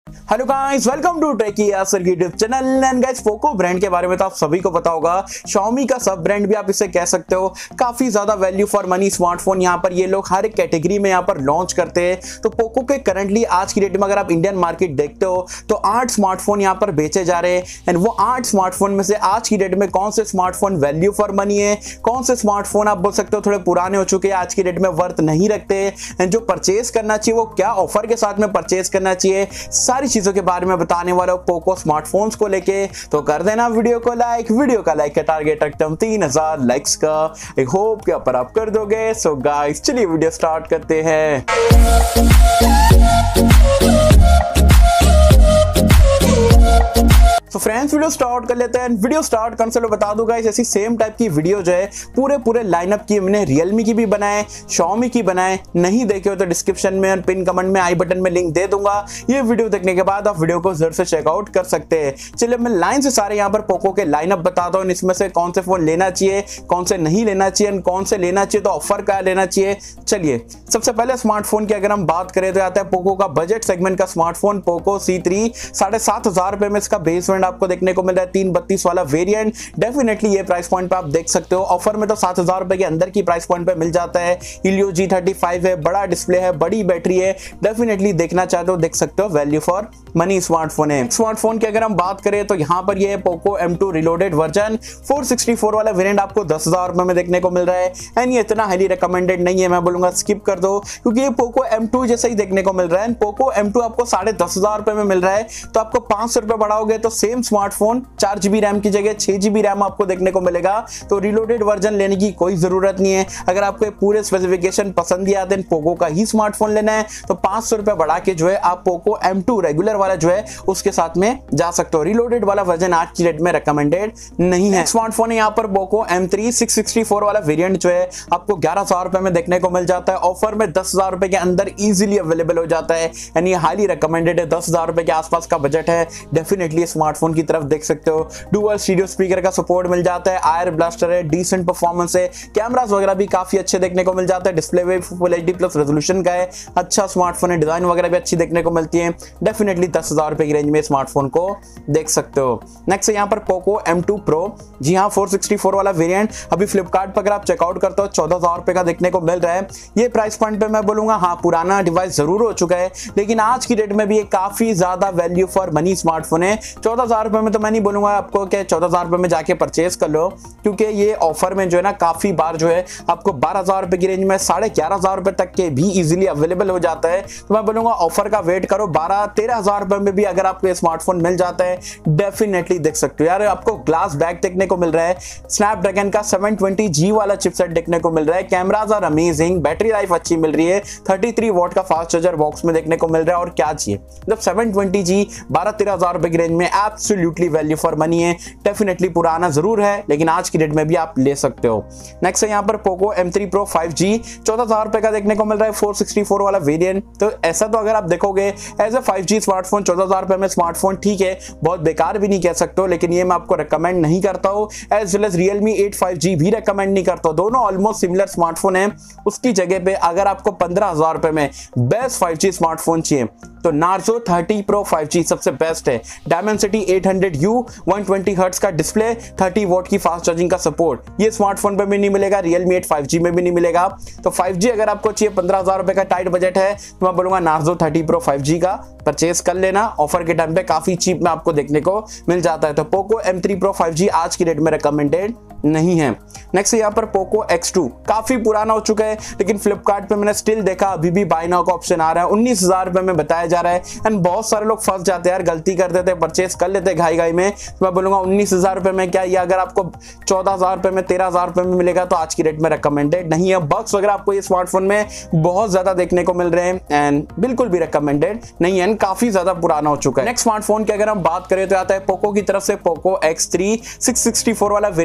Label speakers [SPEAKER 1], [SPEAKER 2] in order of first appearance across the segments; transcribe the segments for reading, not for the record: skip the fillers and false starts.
[SPEAKER 1] Hello guys, welcome to techy Yasar की YouTube channel. And guys, Poco brand के बारे में तो आप सभी को पता होगा। Xiaomi का सब ब्रांड भी आप इसे कह सकते हो। काफी ज्यादा वैल्यू फॉर मनी स्मार्टफोन यहाँ पर ये लोग हर एक कैटेगरी में यहाँ पर लॉन्च करते हैं। तो पोको के करंटली आज की डेट में अगर आप इंडियन मार्केट देखते हो तो 8 स्मार्टफोन यहाँ पर बेचे जा रहे हैं। एंड वो 8 स्मार्टफोन में से आज की डेट में कौन से स्मार्टफोन वैल्यू फॉर मनी है, कौन से स्मार्टफोन आप बोल सकते हो थोड़े पुराने हो चुके हैं, आज की डेट में वर्थ नहीं रखते। एंड जो परचेज करना चाहिए वो क्या ऑफर के साथ में परचेज करना चाहिए, सारी चीजों के बारे में बताने वाला हूं पोको स्मार्टफोन्स को लेके। तो कर देना वीडियो को लाइक। वीडियो का लाइक का टारगेट रखते हम 3000 लाइक्स का। आई होप कि आप कर दोगे। सो गाइस, चलिए वीडियो स्टार्ट करते हैं। तो फ्रेंड्स, वीडियो स्टार्ट कर लेते हैं। वीडियो स्टार्ट करने से बता दूंगा ऐसी सेम टाइप की वीडियो जो है पूरे लाइनअप की मैंने Realme की भी बनाए, Xiaomi की बनाए। नहीं देखे हो तो डिस्क्रिप्शन में और पिन कमेंट में आई बटन में लिंक दे दूंगा। ये वीडियो देखने के बाद आप वीडियो को जरूर से चेकआउट कर सकते हैं। चलिए मैं लाइन से सारे यहाँ पर पोको के लाइनअप बताता हूँ। इसमें से कौन से फोन लेना चाहिए, कौन से नहीं लेना चाहिए, कौन से लेना चाहिए तो ऑफर क्या लेना चाहिए। चलिए सबसे पहले स्मार्टफोन की अगर हम बात करें तो आता है पोको का बजट सेगमेंट का स्मार्टफोन पोको C3। 7500 रुपए में इसका बेस आपको देखने को मिल रहा है। 332 वाला वेरिएंट। डेफिनेटली ये प्राइस पॉइंट पे आप देख सकते हो। ऑफर में तो 7000 रुपए के अंदर की प्राइस पॉइंट पे मिल जाता है। Helio G35 है, बड़ा डिस्प्ले है, बड़ी बैटरी है। डेफिनेटली देखना चाहते हो देख सकते हो, वैल्यू फॉर मनी स्मार्टफोन है। स्मार्टफोन की अगर हम बात करें तो यहाँ पर ये पोको M2 रिलोडेड वर्जन 464 वाला वेरिएंट आपको 10,000 रुपए में देखने को मिल रहा है। एंड ये इतना हाईली रिकमेंडेड नहीं है, मैं बोलूंगा स्किप कर दो, क्योंकि ये पोको M2 जैसा ही देखने को मिल रहा है। पोको M2 आपको 10,500 रुपए में मिल रहा है, तो आपको 500 रुपए बढ़ाओगे तो सेम स्मार्टफोन 4GB रैम की जगह 6GB रैम आपको देखने को मिलेगा। तो रिलोडेड वर्जन लेने की कोई जरूरत नहीं है। अगर आपको पूरे स्पेसिफिकेशन पसंद ही आते हैं, पोको का ही स्मार्टफोन लेना है, तो 500 रुपए बढ़ा के जो है आप पोको M2 रेगुलर वाला जो है उसके साथ में जा सकते हो। रिलोडेड वाला वर्जन आज की डेट में रिकमेंडेड नहीं है। स्मार्टफोन है यहाँ पर पोको M3 664 वाला वेरिएंट जो है आपको 11,000 रुपए में देखने को मिल जाता है। ऑफर में 10,000 रुपए के अंदर इजीली अवेलेबल हो जाता है। यानी हाईली रिकमेंडेड है। 10,000 रुपए के आसपास का बजट है, डेफिनेटली स्मार्टफोन की तरफ देख सकते हो। डुअल स्टीरियो स्पीकर का सपोर्ट मिल जाता है। आयर ब्लास्टर है, डिसेंट परफॉर्मेंस है, कैमरास वगैरह भी काफी अच्छे देखने को मिल जाता है। डिस्प्ले भी फुल HD प्लस रेजोल्यूशन का है। अच्छा स्मार्टफोन है, डिजाइन वगैरह भी अच्छी देखने को मिलती है। डेफिनेटली 10,000 रुपए की रेंज में स्मार्टफोन को देख सकते हो। नेक्स्ट है यहाँ पर पोको M2 Pro। जी हाँ, 464 वाला वेरिएंट अभी फ्लिपकार्ट पर अगर आप चेकआउट करते हो 14,000 रुपए का देखने को मिल रहा है। ये प्राइस पॉइंट पे मैं बोलूंगा हाँ, पुराना डिवाइस जरूर हो चुका है, लेकिन आज की डेट में भी ये काफी ज्यादा वैल्यू फॉर मनी स्मार्टफोन है। 14,000 रुपए में तो मैं नहीं बोलूंगा आपको कि 14,000 रुपए में जाके परचेज कर लो, क्योंकि ये ऑफर में जो है ना काफी बार जो है आपको 12,000 रुपए की रेंज में 11,500 रुपए तक के भी इजीली अवेलेबल हो जाता है। तो मैं बोलूंगा ऑफर का वेट करो। 12-13,000 रुपए में भी अगर आपको ये स्मार्टफोन मिल जाता है, डेफिनेटली देख सकते हो। यार आपको ग्लास बैक देखने को मिल रहा है, स्नैपड्रैगन का 720G वाला चिपसेट देखने को मिल रहा है। Cameras are amazing, battery life अच्छी मिल रही है। 33 वॉट का फास्ट चार्जर बॉक्स में देखने को मिल रहा है। और क्या चाहिए, जब 720G 12-13,000 रुपए की रेंज में एब्सोल्युटली वैल्यू फॉर मनी है। डेफिनेटली पुराना जरूर है, लेकिन आज की डेट में भी आप ले सकते हो। नेक्स्ट है यहाँ पर पोको M3 Pro 5G 14,000 रुपए का देखने को मिल रहा है। 464 वाला वेरिएंट। तो ऐसा तो अगर आप देखोगे एज ए 5G स्मार्टफोन 14,000 रुपए में स्मार्टफोन ठीक है, बहुत बेकार भी नहीं कह सकते हो, लेकिन ये मैं आपको रिकमेंड नहीं करता हूँ। As well as Realme 8 5G भी रिकमेंड नहीं करता हूँ। दोनों ऑलमोस्ट सिमिलर स्मार्टफोन है। उसकी जगह पे अगर आपको 15,000 रुपए में बेस्ट 5G स्मार्टफोन चाहिए तो Narzo 30 Pro 5G सबसे बेस्ट है। Dimensity 800U 120 हर्ट्ज का डिस्प्ले, 30 वॉट की फास्ट चार्जिंग का सपोर्ट। ये स्मार्टफोन पे भी नहीं मिलेगा, Realme 8 5G में भी नहीं मिलेगा। तो 5G अगर आपको चाहिए, 15,000 रुपए का टाइट बजट है, तो मैं बोलूंगा Narzo 30 Pro 5G का परचेज कर लेना। ऑफर के टाइम पे काफी चीप में आपको देखने को मिल जाता है। तो पोको M3 Pro 5G आज की डेट में रिकमेंडेड नहीं है। नेक्स्ट यहाँ पर पोको X2 काफी पुराना हो चुका है, लेकिन फ्लिपकार्ट पे मैंने स्टिल देखा अभी भी बाय नाउ का ऑप्शन आ रहा है। 19,000 रुपए में बताया जा रहा है। एंड बहुत सारे लोग फंस जाते हैं यार, गलती कर देते, परचेज कर लेते घाई में। तो मैं बोलूंगा 19,000 रुपए में क्या, ये अगर आपको 14,000 रुपए में 13,000 रुपए में मिलेगा तो आज की डेट में रिकमेंडेड नहीं है। बग्स वगैरह आपको ये स्मार्टफोन में बहुत ज्यादा देखने को मिल रहे हैं एंड बिल्कुल भी रिकमेंडेड नहीं है, काफी ज्यादा पुराना हो चुका है। नेक्स्ट स्मार्टफोन की अगर हम बात करें तो आता है पोको की तरफ से पोको X3 664 वाला वेरिएंट आपको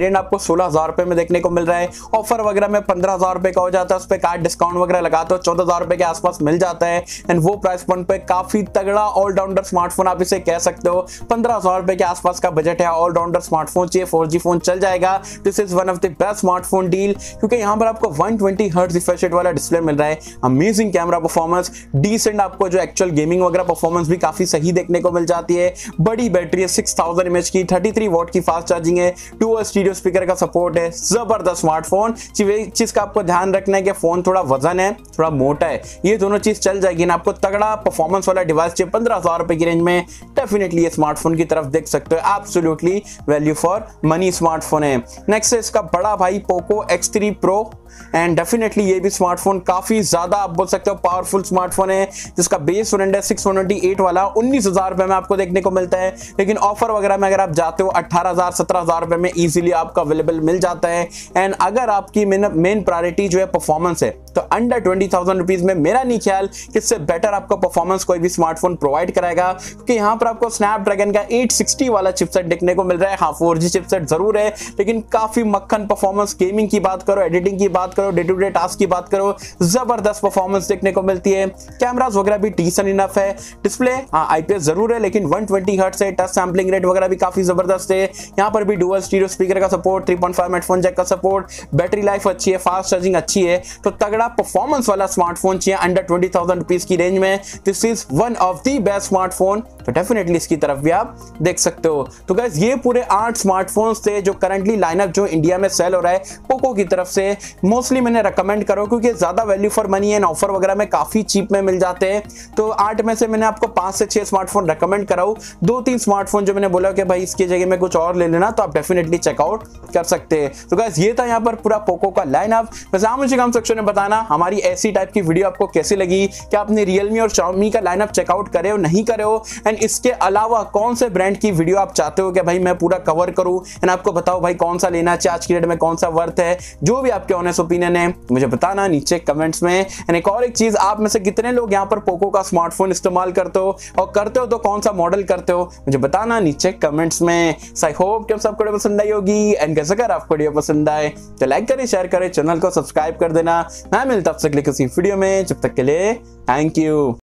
[SPEAKER 1] 16,000 रुपए में देखने को मिल रहा है। ऑफर वगैरह में 15,000 रुपए का हो जाता है, उस पर कार्ड डिस्काउंट वगैरह लगाते हो 14,000 रुपए के आसपास मिल जाता है। एंड वो प्राइस पॉइंट पे काफी तगड़ा ऑलराउंडर स्मार्टफोन आप इसे कह सकते हो। 15,000 रुपए के आसपास का बजट है, ऑलराउंडर स्मार्टफोन चाहिए, 4G फोन चल जाएगा। This is one of the best smartphone deal, क्योंकि यहाँ पर आपको 120 हर्ट्ज रिफ्रेश रेट वाला डिस्प्ले मिल रहा है, अमेजिंग कैमरा परफॉर्मेंस, डिसेंट आपको जो एक्चुअल गेमिंग वगैरह परफॉर्मेंस भी काफी सही देखने को मिल जाती है। बड़ी बैटरी है, 6000 mAh की, 33 वॉट की फास्ट चार्जिंग है, डुअल स्टीरियो स्पीकर का सपोर्ट है। जबरदस्त स्मार्टफोन। चीज का आपको ध्यान रखना है कि फोन थोड़ा वजन है, थोड़ा मोटा है, ये दोनों चीज चल जाएगी ना। आपको तगड़ा परफॉर्मेंस वाला डिवाइस चाहिए 15,000 रुपए की रेंज में, डेफिनेटली ये स्मार्टफोन की तरफ देख सकते हो। Absolutely value for money smartphone है। नेक्स्ट है इसका बड़ा भाई Poco X3 Pro, and definitely ये भी स्मार्टफोन काफी ज्यादा आप बोल सकते हो पावरफुल स्मार्टफोन है, जिसका बेस वेरिएंट है 628 वाला, 19,000 रुपए में आपको देखने को मिलता है। लेकिन ऑफर वगैरह में अगर आप जाते हो 18,000 17,000 रुपए में इजीली आपको अवेलेबल मिल जाता है। एंड अगर आपकी मेन प्रायोरिटी जो है परफॉर्मेंस है, तो अंडर 20,000 रुपीज में मेरा नहीं ख्याल कि इससे बेटर आपको परफॉर्मेंस कोई भी स्मार्टफोन प्रोवाइड कराएगा, क्योंकि यहाँ पर आपको स्नैपड्रैगन का 860 वाला चिपसेट देखने को मिल रहा है। हाँ, 4G चिपसेट जरूर है, लेकिन काफी मक्खन परफॉर्मेंस, गेमिंग की बात करो, एडिटिंग की बात करो, डे टू डे टास्क की बात करो, जबरदस्त परफॉर्मेंस देखने को मिलती है। कैमरास वगैरह भी डिसेंट इनफ है। डिस्प्ले हाँ IPS जरूर है, लेकिन 120 हर्ट्ज है। टच सैंपलिंग रेट वगैरह भी काफी जबरदस्त है। यहाँ पर भी डुअल स्टीरियो स्पीकर का सपोर्ट, 3.5 हेडफोन जैक का सपोर्ट, बैटरी लाइफ अच्छी है, फास्ट चार्जिंग अच्छी है। तो तगड़ा परफॉर्मेंस वाला स्मार्टफोन चाहिए अंडर 20,000 रुपीज की रेंज में। This is one of the best smartphone, तो डेफिनेटली इसकी तरफ भी आप देख सकते हो। तो गाइस ये पूरे 8 स्मार्टफोन्स थे जो करंटली लाइनअप जो इंडिया में सेल हो रहा है पोको की तरफ से। मोस्टली मैंने रेकमेंड करो क्योंकि ज्यादा वैल्यू फॉर मनी है, ऑफर वगैरह में काफी चीप में मिल जाते हैं। तो 8 में से मैंने आपको 5 से 6 स्मार्टफोन रेकमेंड कराऊं। 2-3 स्मार्टफोन जो मैंने बोला कि भाई इसकी जगह में कुछ और ले लेना, तो आप डेफिनेटली चेकआउट कर सकते हैं। तो गाइस ये था यहाँ पर पूरा पोको का लाइनअप। वैसे आप मुझे कमेंट सेक्शन में बताना हमारी ऐसी टाइप की वीडियो आपको कैसी लगी, क्या आपने रियलमी और Xiaomi का लाइनअप चेकआउट करे हो नहीं करे हो, एंड इसके अलावा कौन से ब्रांड की वीडियो आप चाहते हो कि भाई मैं पूरा कवर करूं, एंड आपको बताओ भाई कौन सा लेना चाहिए आज की डेट में, कौन सा वर्थ है। जो भी आपके ऑनेस्ट ओपिनियन है मुझे बताना नीचे कमेंट्स में। एंड एक और एक चीज, आप में से कितने लोग यहाँ पर पोको का स्मार्टफोन इस्तेमाल करते हो, और करते हो तो कौन सा मॉडल करते हो, मुझे बताना नीचे कमेंट्स में। आई होप कि सबको वीडियो पसंद आई होगी, एंड कैसे अगर आपको वीडियो पसंद आए तो लाइक करें, शेयर करें, चैनल को सब्सक्राइब कर देना। मैं मिलता हूं आपसे किसी वीडियो में, जब तक के लिए थैंक यू।